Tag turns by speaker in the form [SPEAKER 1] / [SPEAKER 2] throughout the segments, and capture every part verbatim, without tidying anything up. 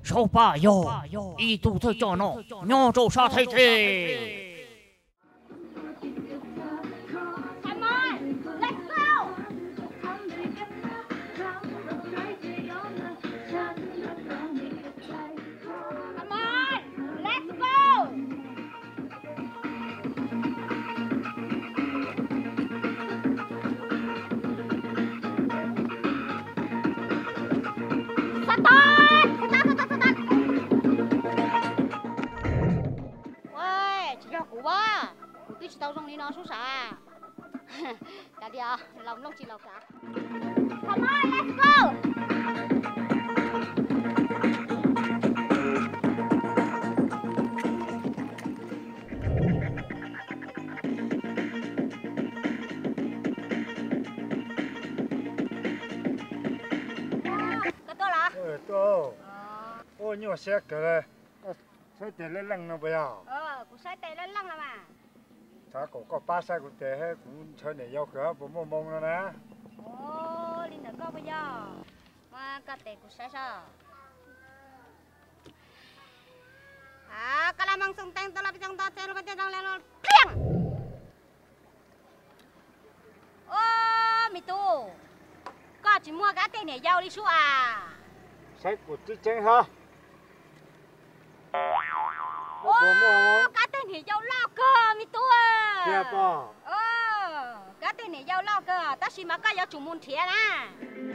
[SPEAKER 1] Sao bà yo, y tu thôi cho nó, nhỏ trâu sa thay thế.
[SPEAKER 2] Come on, let's go. Come on, let's go. Start! Start, start, start. Ôi, chị cho cụ ba. Cụ tí chị tao trong đi nó xuống xả. Cả đi à, lòng lông chị lọc cả. Come on, let's go.
[SPEAKER 3] Tô, ô nhiều xe cái này, xe tiền lên lăng nó bây giờ.
[SPEAKER 2] Ờ, cũng xe tiền lên lăng là mà.
[SPEAKER 3] Chả có có ba xe của tiền hết, cũng chơi này yêu cửa, bố mông mông nữa nè.
[SPEAKER 2] Ồ, linh được có bây giờ, mà cái tiền của xe sao? À, cái làm ăn sung tên tôi làm trong đó chơi luôn cái trong lên luôn, piang. Ô, mi tu, có chỉ mua cái tiền này giàu đi xuống à?
[SPEAKER 3] Xe của chị chén hả?
[SPEAKER 2] Ô, cái tên này giàu lo cơ mi tu à?
[SPEAKER 3] Dạ bà.
[SPEAKER 2] Ờ, cái tên này giàu lo cơ, ta chỉ mà cái giàu chủ môn thiệt à?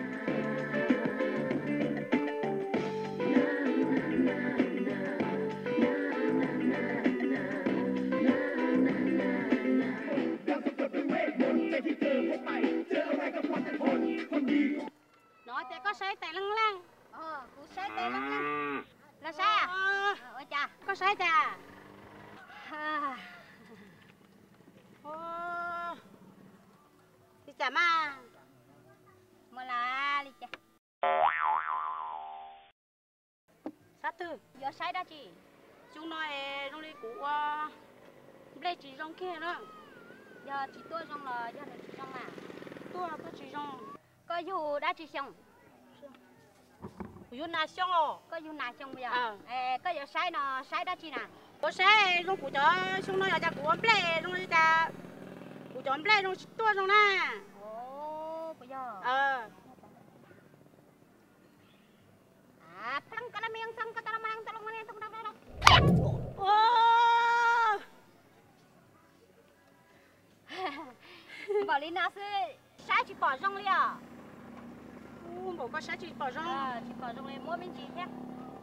[SPEAKER 2] Nói thì có xe tay lăng lăng. Ờ, cụ xe tay lăng lăng. Là sao à? Ờ, ôi chà, có xe chà. À. Ô. Đi chà mà. Mà là đi chà. Sao tư? Giờ xe đó chị. Chúng nói trong đây cụ đây chỉ trong kia nữa. Giờ chỉ tôi trong là giờ này chỉ trong mà. Tôi là tôi chỉ trong. Có dù đã chỉ xong.
[SPEAKER 4] Có na xong rồi.
[SPEAKER 2] Có dù nào xong bây giờ.
[SPEAKER 4] Ờ.
[SPEAKER 2] Ê, có giờ sai nó sai đó chị nè.
[SPEAKER 4] Có xe trong cụ cho xong nó là cụ ple trong đây ta. Cụ cho ple trong tôi trong nè.
[SPEAKER 2] Ồ, bây giờ.
[SPEAKER 4] Ờ.
[SPEAKER 2] À, plăng cái miếng xong cái tao mang tao mang tao mang tao.
[SPEAKER 4] Ô.
[SPEAKER 2] Bảo Linh nào sẽ sai chỉ bỏ rong đi à?
[SPEAKER 4] Ô, bộ có xe chỉ bỏ rong.
[SPEAKER 2] À, chỉ bỏ rong đi mua bên gì thế?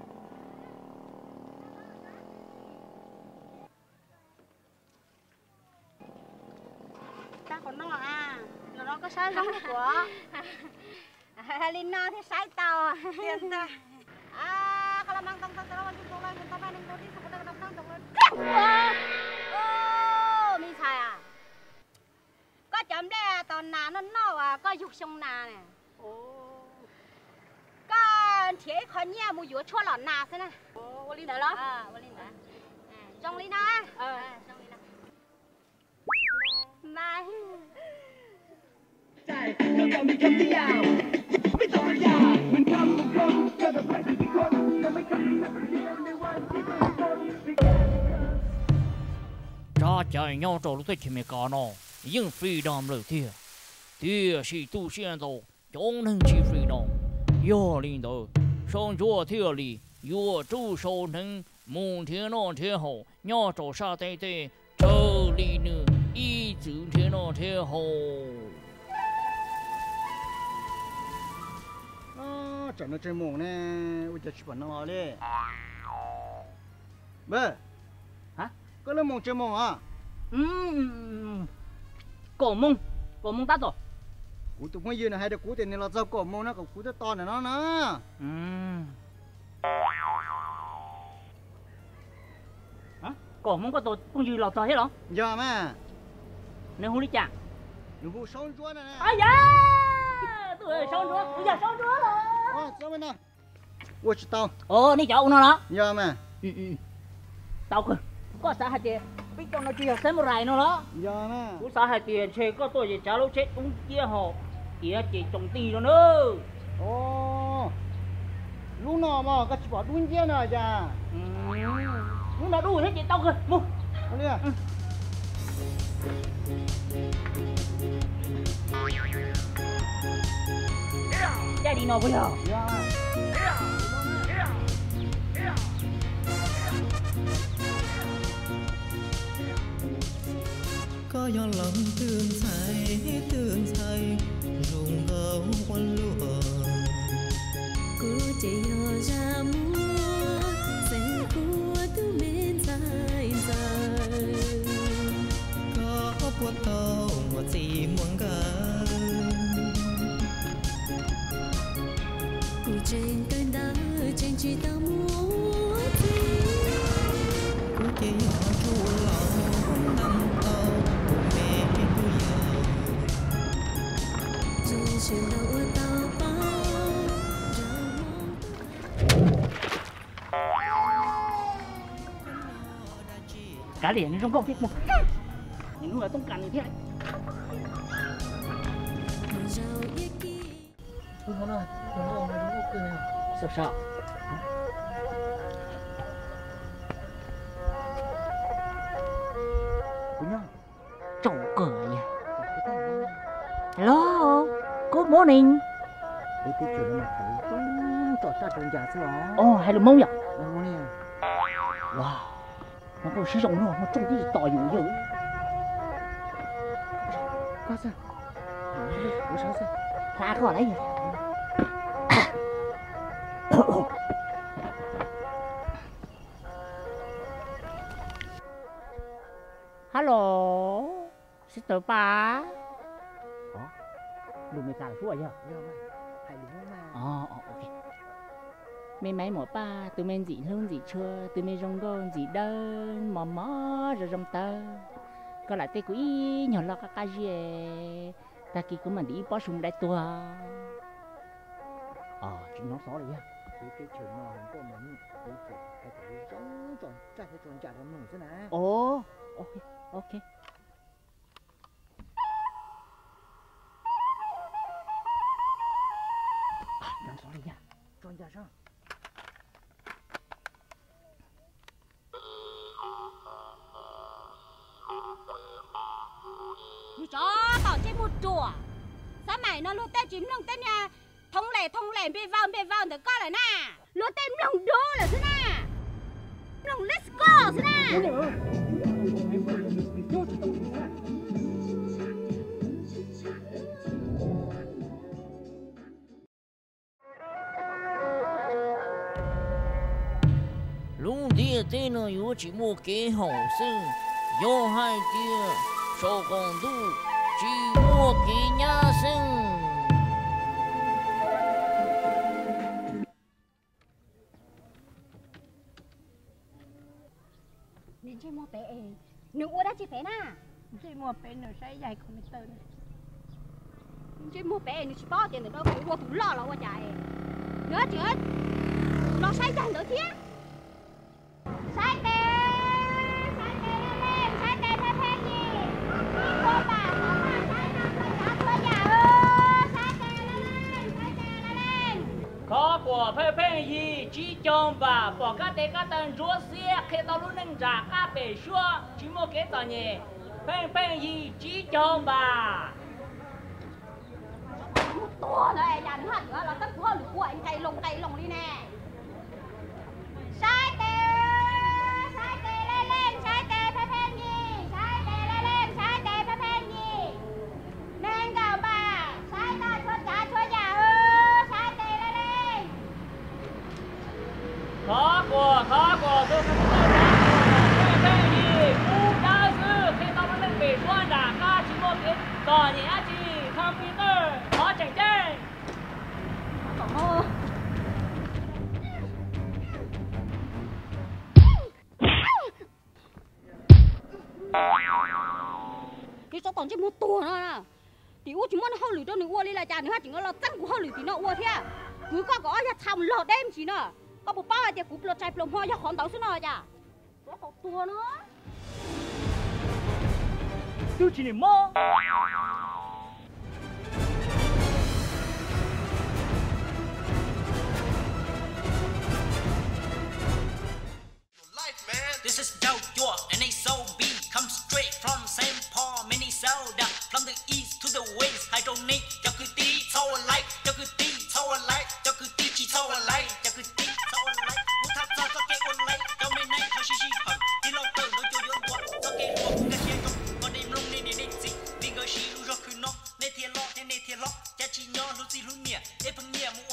[SPEAKER 4] Ta còn nó à, là nó có xe rong của.
[SPEAKER 2] Linh nào thì sai tao.
[SPEAKER 4] Tiền ta.
[SPEAKER 2] À, kalau mang tong tong tong mang tong mang tong mang tong đi xong rồi tong tong tong lên. Ô, mình sai à? Có chấm đây tòn nà nó nọ à, có dục sông nà nè.
[SPEAKER 4] Ồ.
[SPEAKER 2] Có thế con nhà mua dừa chua lợn nà thế nè.
[SPEAKER 4] Ồ, ô linh đó đó.
[SPEAKER 2] À, ô linh đó. À, trong linh đó.
[SPEAKER 4] Ờ.
[SPEAKER 2] À, trong linh đó. Mà.
[SPEAKER 1] Cha chạy nhau trâu lúc tới thì mày có nó, nhưng freedom lời thiệt. Thiệt là tu hiện đồ, trong năng chỉ freedom. Yo linh đồ, xong chúa thiệt lý, yo chú sâu năng, môn thiên nó thiệt hậu, nhau trâu sa tay tay, trâu lý nữ, ý chữ thiệt nó thiệt hậu.
[SPEAKER 5] Ờ, chẳng nó chơi mồm nè, ui chả chụp nó vào đi. Bơ,
[SPEAKER 6] hả?
[SPEAKER 5] Có lên mồm chơi mồm à?
[SPEAKER 6] Ừm, cổ mông, cổ mông tắt rồi.
[SPEAKER 5] Cú tụi mấy này hay được cú tiền này là do cổ mông nó, còn cú tới to này nó nữa.
[SPEAKER 6] Ừm. Hả? Cổ mông có tổ con gì lọt rồi hết đó?
[SPEAKER 5] Giờ mà.
[SPEAKER 6] Nếu không đi chả.
[SPEAKER 5] Nếu hú sông chúa này nè.
[SPEAKER 6] Ây da! Tôi ơi, sông chúa, bây giờ sông chúa rồi.
[SPEAKER 5] Ờ, sao bên nào? Ui, chị tao.
[SPEAKER 6] Ồ, đi chậu nó đó.
[SPEAKER 5] Giờ mà.
[SPEAKER 6] Ừ, ừ. Tao cơ. Có xã hạt tiền. Biết trong nó chưa xem một rài nó đó.
[SPEAKER 5] Giờ mà.
[SPEAKER 6] Cú xã hạt tiền chơi có tôi gì cháu lúc chết cũng kia họ. Kia chỉ trồng tì rồi nữa.
[SPEAKER 5] Ồ. Lúc nào mò mò cái chỉ bỏ đun kia nè cha.
[SPEAKER 6] Nhưng mà đủ thế chị tao cơ. Mua.
[SPEAKER 5] Con đi à.
[SPEAKER 6] Chạy đi nó bây giờ.
[SPEAKER 7] có gió lòng tương say tương say rụng gấu quân lúa
[SPEAKER 8] cô chỉ ra mua sẽ của tu bên dài dài
[SPEAKER 7] có buốt tàu một gì muốn gần
[SPEAKER 8] cô trên cơn đá trên chỉ ta múa thì
[SPEAKER 7] cô chỉ họ chua lòng năm tàu mẹ tôi giờ
[SPEAKER 8] rồi chuyện đâu tao bao
[SPEAKER 6] cả liền trong công việc một những ngườiต้องการnhư thế này
[SPEAKER 5] Không có nào, không có này đúng ok này.
[SPEAKER 6] sợ sợ
[SPEAKER 5] Đúng nhá.
[SPEAKER 6] trộn cửa nhỉ. Hello, good morning.
[SPEAKER 5] Đấy cái chuyện mà thấy trò ta tròn giả chứ đó.
[SPEAKER 6] Oh, hello nhỉ.
[SPEAKER 5] Đúng nè.
[SPEAKER 6] Wow, nó có sử dụng nó, nó trông cái gì tỏi dữ dữ.
[SPEAKER 5] Qua sao? Ủa sao sao?
[SPEAKER 6] Khá khó lấy gì. Hello, sister ba. Ủa, đừng mày cả là phú à nhờ?
[SPEAKER 5] Hay đúng mà.
[SPEAKER 6] Ờ, ờ, ok. Mấy máy mỏ ba, tụi mình dị hơn dị chưa, tụi mình rong gòn dị đơn, mò mò rồi rong tơ. Có lại tê quý nhỏ lo các cái gì ta kia cũng mà đi bỏ súng đại tua. Ờ, chúng nó xó đấy nha.
[SPEAKER 5] Cái cái chuyện mà không có mình cái chuyện cái cái tròn tròn trái cái tròn chả làm nổi thế nào.
[SPEAKER 6] Ồ, ok, ok. À, nó xó đấy nha.
[SPEAKER 5] Tròn chả sao?
[SPEAKER 2] Như chó tỏ trên một chùa. Sao mày nó luôn tên chím lông tên nhà thông lệ thông lệ bê vào bê vào được coi lại nè. Luôn tên lông đô là thế nè. Lông let's go thế nè.
[SPEAKER 1] lúc địa tên nó yếu chỉ mua kế hậu sinh do hai tia sau còn tu chỉ mua kế nhà sinh.
[SPEAKER 2] Nên chơi mua bé nữ ua đã chơi bé nè.
[SPEAKER 4] Chơi mua bé nữa sai dài không biết tên.
[SPEAKER 2] Chơi mua bé nữ chỉ bao tiền để đâu phải ua thủ lò là ua chạy. Nữa chứ nó sai dài nữa thế. Sai tê, sai tê lên, sai tê phê phê gì? Đi cô bà có mà sai năm mươi giá thua nhà ơ, sai tê lên, sai tê lên.
[SPEAKER 1] Có của phê phê gì chỉ chồng và bỏ các tế các tầng rúa xe khi tao lúc nâng trả các bể xua chỉ mua kế tòa nhẹ phê phê gì chỉ chồng và
[SPEAKER 2] Một tua này dàn hẳn nữa là tất hơn được của anh tay lồng tay lồng đi nè. Sai tê, sai tê lên lên, sai tê phê phê gì? Sai tê lên lên, sai tê phê phê gì? Nên gạo bà, sai ta cho trả cho nhà ơ, sai tê lên lên.
[SPEAKER 1] có của có của tôi không có phê phê gì cũng đã dư khi tao lúc nâng bể xua trả các chỉ mua kế tòa nhẹ chỉ computer có chẳng chơi.
[SPEAKER 2] Ồ. Cái số còn chỉ một tua nữa nè. Thì u chỉ muốn hao lử cho nữ ua đi là chả nữa chỉ nó là tăng của hao lử thì nó ua thế. Cứ có có ya thầm lọt đêm chỉ nè. Có một bao thì cục lọt chạy plom hoa ya khón tàu xuống nó chả. Số còn tua nữa.
[SPEAKER 6] Tôi chỉ để mơ.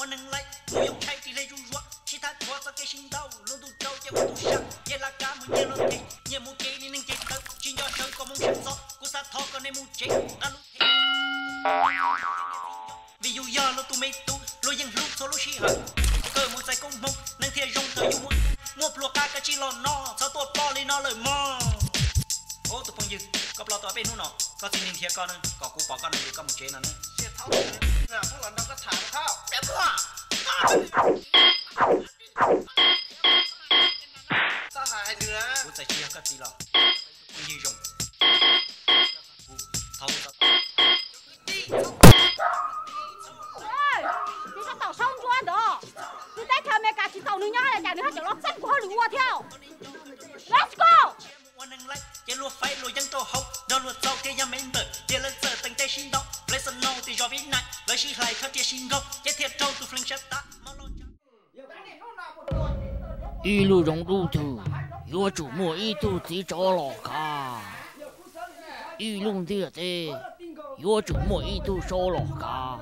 [SPEAKER 7] 能来，不用拆地雷如若，其他拖早给心到，龙都招也我都想，也拉嘎木也落地，也木给你能给到，今朝手个梦想走，古萨讨个你木接，阿路。vì dù giờ lo tụ mê tụ lo yang lúc thôi lo xí hở cờ một giải công mông nâng thiệt rong thời yêu muốn mua plua cá cá chi lo no sao tôi bỏ đi nó lời mò ô tụ phong dư có lo tụi bênนู้น nọ có xin nhìn thiệt con nữa có cú bỏ con này có một chế nào nữa xe tháo nè phúc lần đâu có thả nó tháo đẹp quá sao hại nữa cú giải chia cái gì lo phong dư rong tháo tháo
[SPEAKER 2] tàu sông cho anh đó, tôi thấy theo mấy cả chỉ tàu nữa nhá là chẳng được hai chỗ lót sắt của họ lùa theo. Let's go.
[SPEAKER 7] Chỉ lùa phải lùa dân trâu hậu, đó lùa trâu kia yam men bờ, dia lên giờ tình tây xin đốc, lấy sân nâu thì do biết này, lấy xí lại khát tia xin gốc, chỉ thiệt trâu từ phình chết ta.
[SPEAKER 1] 一路中路途，有主莫一肚子找老家，一路的的，有主莫一肚找老家。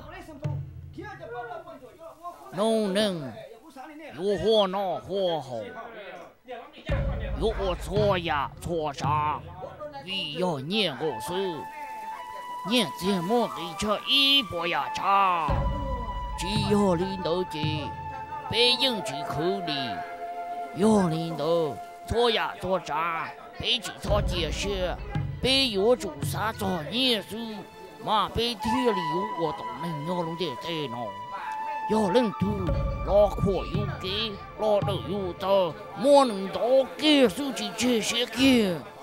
[SPEAKER 1] 农人有活闹活好，有我错呀错啥，为要念我书，念节目里这一波呀茶，只要领导记，被应举口里，要领导错呀错啥，被举错解释，被有主啥做念书，嘛被贴里有我都能要弄点在弄。要人都老阔有给，老头有道，莫能到给手机这些给。